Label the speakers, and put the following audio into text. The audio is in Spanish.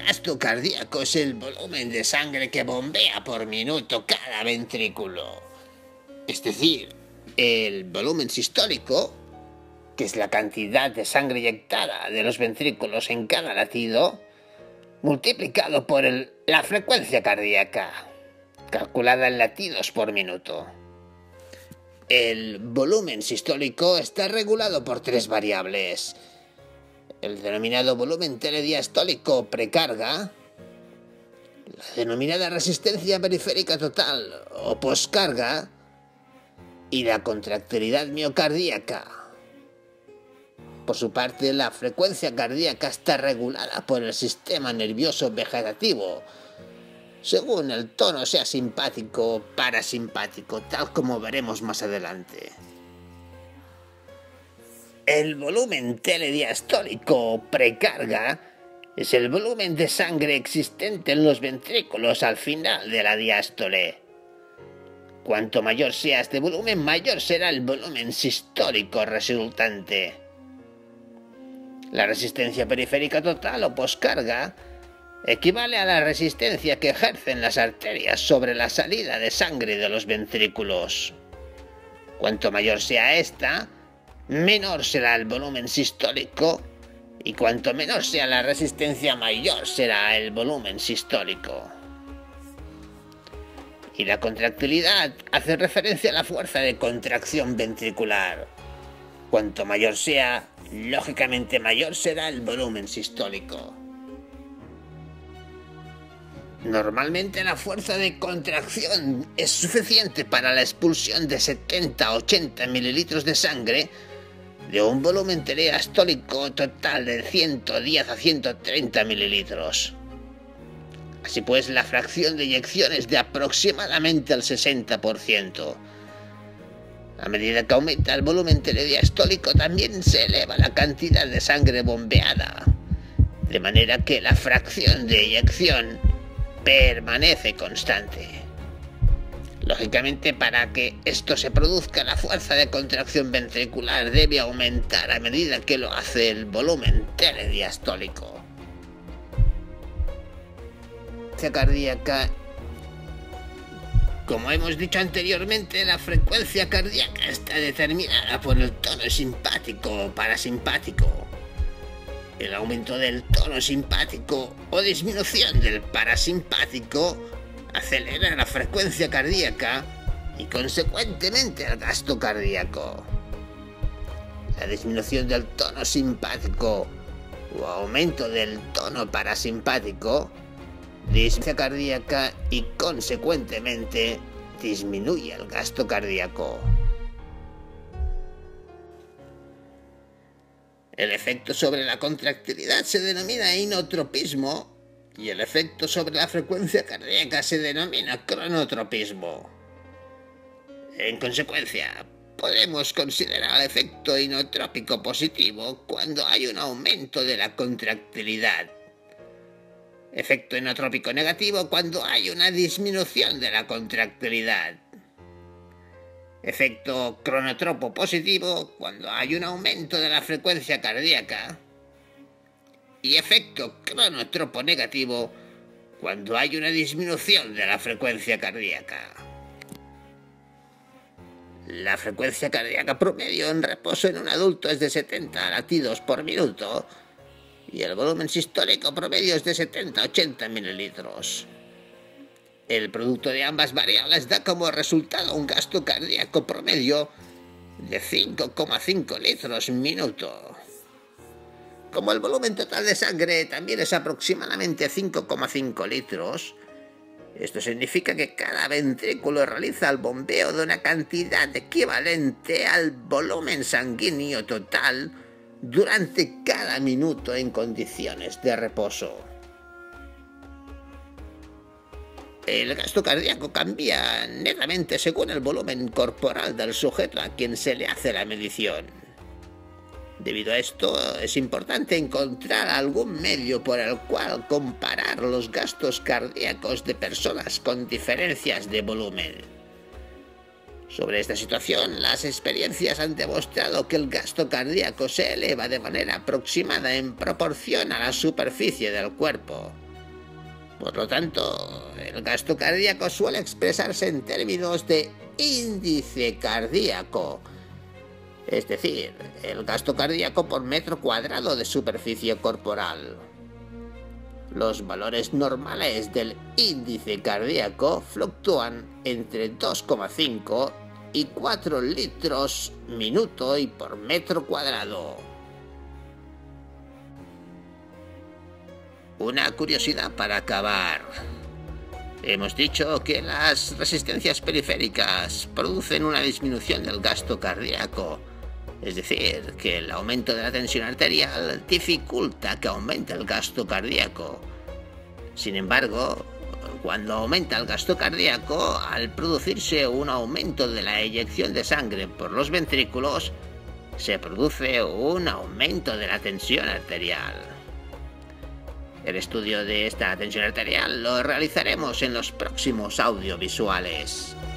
Speaker 1: gasto cardíaco es el volumen de sangre que bombea por minuto cada ventrículo. Es decir, el volumen sistólico, que es la cantidad de sangre inyectada de los ventrículos en cada latido, multiplicado por la frecuencia cardíaca, calculada en latidos por minuto. El volumen sistólico está regulado por tres variables: el denominado volumen telediastólico precarga, la denominada resistencia periférica total o poscarga y la contractilidad miocardíaca. Por su parte, la frecuencia cardíaca está regulada por el sistema nervioso vegetativo, según el tono sea simpático o parasimpático, tal como veremos más adelante. El volumen telediastólico precarga es el volumen de sangre existente en los ventrículos al final de la diástole. Cuanto mayor sea este volumen, mayor será el volumen sistólico resultante. La resistencia periférica total o poscarga equivale a la resistencia que ejercen las arterias sobre la salida de sangre de los ventrículos. Cuanto mayor sea esta, menor será el volumen sistólico, y cuanto menor sea la resistencia, mayor será el volumen sistólico. Y la contractilidad hace referencia a la fuerza de contracción ventricular. Cuanto mayor sea, lógicamente mayor será el volumen sistólico. Normalmente la fuerza de contracción es suficiente para la expulsión de 70 a 80 mililitros de sangre de un volumen telediastólico total de 110 a 130 mililitros. Así pues, la fracción de eyección es de aproximadamente el 60%. A medida que aumenta el volumen telediastólico, también se eleva la cantidad de sangre bombeada, de manera que la fracción de eyección permanece constante. Lógicamente, para que esto se produzca, la fuerza de contracción ventricular debe aumentar a medida que lo hace el volumen telediastólico. La cardíaca. Como hemos dicho anteriormente, la frecuencia cardíaca está determinada por el tono simpático o parasimpático. El aumento del tono simpático o disminución del parasimpático acelera la frecuencia cardíaca y consecuentemente el gasto cardíaco. La disminución del tono simpático o aumento del tono parasimpático disminuye cardíaca y consecuentemente disminuye el gasto cardíaco. El efecto sobre la contractilidad se denomina inotropismo y el efecto sobre la frecuencia cardíaca se denomina cronotropismo. En consecuencia, podemos considerar el efecto inotrópico positivo cuando hay un aumento de la contractilidad. Efecto inotrópico negativo cuando hay una disminución de la contractilidad. Efecto cronotropo positivo cuando hay un aumento de la frecuencia cardíaca. Y efecto cronotropo negativo cuando hay una disminución de la frecuencia cardíaca. La frecuencia cardíaca promedio en reposo en un adulto es de 70 latidos por minuto y el volumen sistólico promedio es de 70 a 80 mililitros. El producto de ambas variables da como resultado un gasto cardíaco promedio de 5,5 litros minuto. Como el volumen total de sangre también es aproximadamente 5,5 litros, esto significa que cada ventrículo realiza el bombeo de una cantidad equivalente al volumen sanguíneo total durante cada minuto en condiciones de reposo. El gasto cardíaco cambia netamente según el volumen corporal del sujeto a quien se le hace la medición. Debido a esto, es importante encontrar algún medio por el cual comparar los gastos cardíacos de personas con diferencias de volumen. Sobre esta situación, las experiencias han demostrado que el gasto cardíaco se eleva de manera aproximada en proporción a la superficie del cuerpo. Por lo tanto, el gasto cardíaco suele expresarse en términos de índice cardíaco, es decir, el gasto cardíaco por metro cuadrado de superficie corporal. Los valores normales del índice cardíaco fluctúan entre 2,5 y 4 litros minuto y por metro cuadrado. Una curiosidad para acabar. Hemos dicho que las resistencias periféricas producen una disminución del gasto cardíaco. Es decir, que el aumento de la tensión arterial dificulta que aumente el gasto cardíaco. Sin embargo, cuando aumenta el gasto cardíaco, al producirse un aumento de la eyección de sangre por los ventrículos, se produce un aumento de la tensión arterial. El estudio de esta tensión arterial lo realizaremos en los próximos audiovisuales.